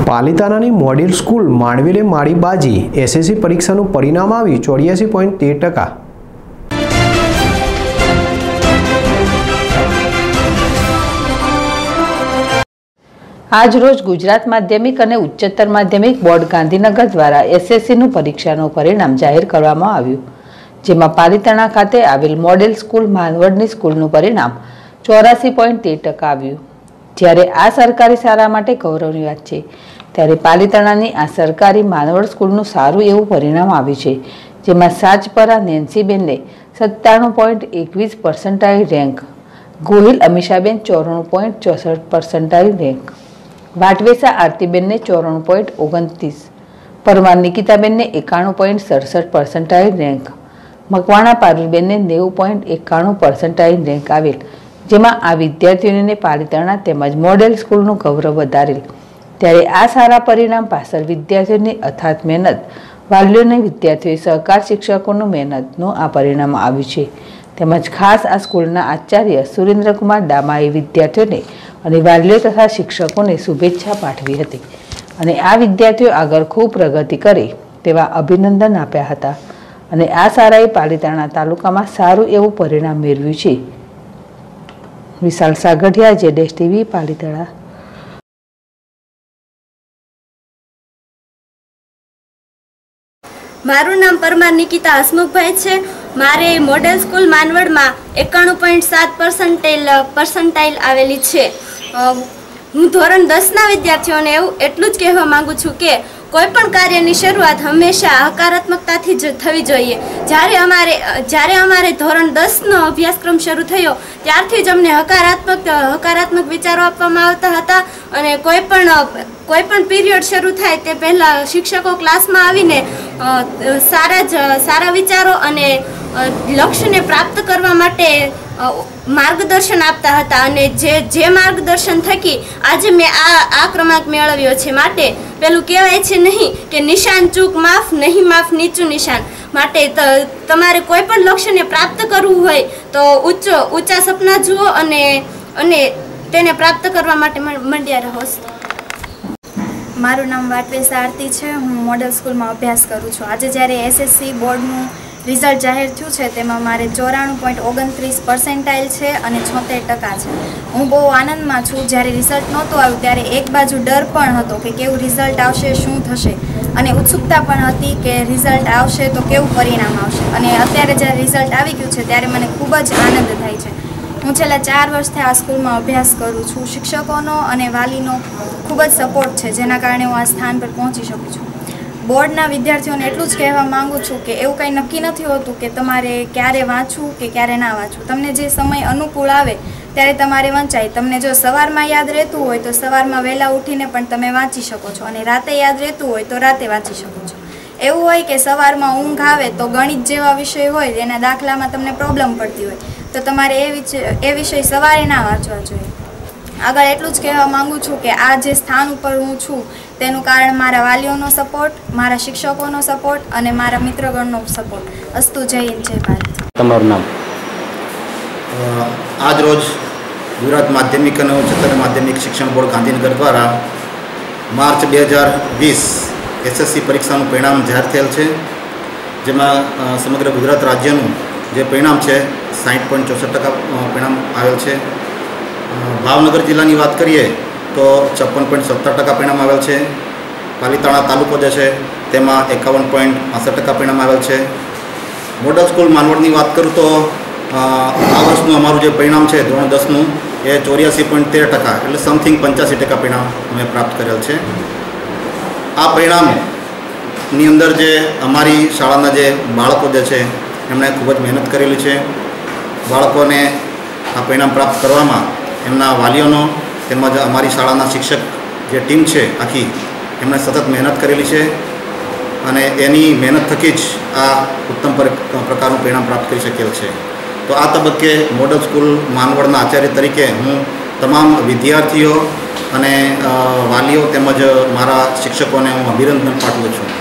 પાલિતાણાની model school માંડવેલે મારી બાજી SSC પરીક્ષાનું પરિણામ આવ્યું 84.13%। આજ રોજ ગુજરાત માધ્યમિક અને ઉચ્ચતર માધ્યમિક બોર્ડ ગાંધીનગર દ્વારા એસએસસીનું પરીક્ષાનું પરિણામ જાહેર કરવામાં આવ્યું, જેમાં પાલિતાણા ખાતે આવેલ મોડેલ સ્કૂલ માનવડની સ્કૂલનું પરિણામ 84.13% આવ્યું। જ્યારે આ સરકારી શાળા માટે ગૌરવની વાત છે, ત્યારે પાલિતાણાની આ સરકારી માનવડ સ્કૂલનું સારું એવું પરિણામ આવ્યું છે, જેમાં સાચપરા નેન્સીબેનને 97.21% રેન્ક, ગોહિલ અમીષાબેન 94.64% રેન્ક, વાટવેસા આરતીબેનને 94.29, પરમાર નિકિતાબેનને 91.67% રેન્ક, મકવાણા પારુલબેનને 90.91% રેન્ક આવેલ, જેમાં આ વિદ્યાર્થીઓને પાલિતાણા તેમજ મોડેલ સ્કૂલનું ગૌરવ વધારેલ। ત્યારે આ સારા પરિણામ પાછળ વિદ્યાર્થીઓની અથાગ મહેનત, વાલીઓને વિદ્યાર્થીઓ સહકાર શિક્ષકોનું મહેનતનું આ પરિણામ આવ્યું છે। તેમજ ખાસ આ સ્કૂલના આચાર્ય સુરેન્દ્રકુમાર ડામાએ વિદ્યાર્થીઓને અને વાલીઓ તથા શિક્ષકોને શુભેચ્છા પાઠવી હતી અને આ વિદ્યાર્થીઓ આગળ ખૂબ પ્રગતિ કરે તેવા અભિનંદન આપ્યા હતા અને આ શાળાએ પાલિતાણા તાલુકામાં સારું એવું પરિણામ મેળવ્યું છે। વિશાલ સાગઠિયા, જેડેશ ટીવી, પાલિતાણા। મારું નામ પરમાર નિકિતા હસમુખભાઈ છે। મારે મોડેલ સ્કૂલ માનવડમાં 91.7% આવેલી છે। હું ધોરણ 10ના વિદ્યાર્થીઓને એટલું જ કહેવા માંગુ છું કે કોઈ પણ કાર્યની શરૂઆત હંમેશા હકારાત્મકતાથી જ થવી જોઈએ। જ્યારે અમારે ધોરણ 10નો અભ્યાસક્રમ શરૂ થયો ત્યારથી જ અમને હકારાત્મક વિચારો આપવામાં આવતા હતા અને કોઈ પણ પીરિયડ શરૂ થાય તે પહેલાં શિક્ષકો ક્લાસમાં આવીને સારા વિચારો અને લક્ષ્યને પ્રાપ્ત કરવા માટે માર્ગદર્શન આપતા હતા અને જે માર્ગદર્શન થકી આજે મેં આ ક્રમાંક મેળવ્યો છે। માટે પેલું કહેવાય છે નહીં કે નિશાન ચૂક માફ, નહીં માફ નીચું નિશાન। માટે તમારે કોઈ પણ લક્ષ્યને પ્રાપ્ત કરવું હોય તો ઊંચા સપના જુઓ અને તેને પ્રાપ્ત કરવા માટે મંડ્યા રહો। મારું નામ વાટવેસા આરતી છે। હું મોડેલ સ્કૂલમાં અભ્યાસ કરું છું। આજે જ્યારે એસએસસી બોર્ડનું રિઝલ્ટ જાહેર થયું છે તેમાં મારે 94.29% છે અને 76% છે। હું બહુ આનંદમાં છું। જ્યારે રિઝલ્ટ નહોતું આવ્યું ત્યારે એક બાજુ ડર પણ હતો કે કેવું રિઝલ્ટ આવશે, શું થશે, અને ઉત્સુકતા પણ હતી કે રિઝલ્ટ આવશે તો કેવું પરિણામ આવશે, અને અત્યારે જ્યારે રિઝલ્ટ આવી ગયું છે ત્યારે મને ખૂબ જ આનંદ થાય છે। હું છેલ્લા 4 વર્ષથી આ સ્કૂલમાં અભ્યાસ કરું છું। શિક્ષકોનો અને વાલીનો ખૂબ જ સપોર્ટ છે, જેના કારણે હું આ સ્થાન પર પહોંચી શકું છું। બોર્ડના વિદ્યાર્થીઓને એટલું જ કહેવા માગું છું કે એવું કંઈ નક્કી નથી હોતું કે તમારે ક્યારે વાંચવું કે ક્યારે ના વાંચવું। તમને જે સમય અનુકૂળ આવે ત્યારે તમારે વંચાય। તમને જો સવારમાં યાદ રહેતું હોય તો સવારમાં વહેલા ઉઠીને પણ તમે વાંચી શકો છો અને રાતે યાદ રહેતું હોય તો રાતે વાંચી શકો છો। એવું હોય કે સવારમાં ઊંઘ આવે તો ગણિત જેવા વિષય હોય જેના દાખલામાં તમને પ્રોબ્લેમ પડતી હોય તો તમારે એ વિષય સવારે ના વાંચવા જોઈએ। આગળ એટલું જ કહેવા માગું છું કે આ જે સ્થાન ઉપર હું છું તેનું કારણ મારા વાલીઓનો સપોર્ટ, મારા શિક્ષકોનો સપોર્ટ અને મારા મિત્રગણનો સપોર્ટ। અસ્તુ, જય હિન્દ, જય ભારત। તમારું નામ? આજ રોજ ગુજરાત માધ્યમિક અને ઉચ્ચતર માધ્યમિક શિક્ષણ બોર્ડ ગાંધીનગર દ્વારા માર્ચ 2020 એસએસસી પરીક્ષાનું પરિણામ જાહેર થયેલ છે, જેમાં સમગ્ર ગુજરાત રાજ્યનું જે પરિણામ છે 60.64% પરિણામ આવેલ છે। ભાવનગર જિલ્લાની વાત કરીએ તો 56.70% પરિણામ આવેલ છે। પાલિતાણા તાલુકો જે છે તેમાં 51.65% પરિણામ આવેલ છે। મોડલ સ્કૂલ માનવડની વાત કરું તો આ વર્ષનું અમારું જે પરિણામ છે ધોરણ 10નું એ 84.13%, એટલે સમથિંગ 85% પરિણામ અમે પ્રાપ્ત કરેલ છે। આ પરિણામની અંદર જે અમારી શાળાના જે બાળકો જે છે એમણે ખૂબ જ મહેનત કરેલી છે। બાળકોને આ પરિણામ પ્રાપ્ત કરવામાં એમના વાલીઓનો તેમજ અમારી શાળાના શિક્ષક જે ટીમ છે આખી એમણે સતત મહેનત કરેલી છે અને એની મહેનત થકી જ આ ઉત્તમ પ્રકારનું પરિણામ પ્રાપ્ત કરી શકેલ છે। તો આ તબક્કે મોડલ સ્કૂલ માનવડના આચાર્ય તરીકે હું તમામ વિદ્યાર્થીઓ અને વાલીઓ તેમજ મારા શિક્ષકોને હું અભિનંદન પાઠવું છું।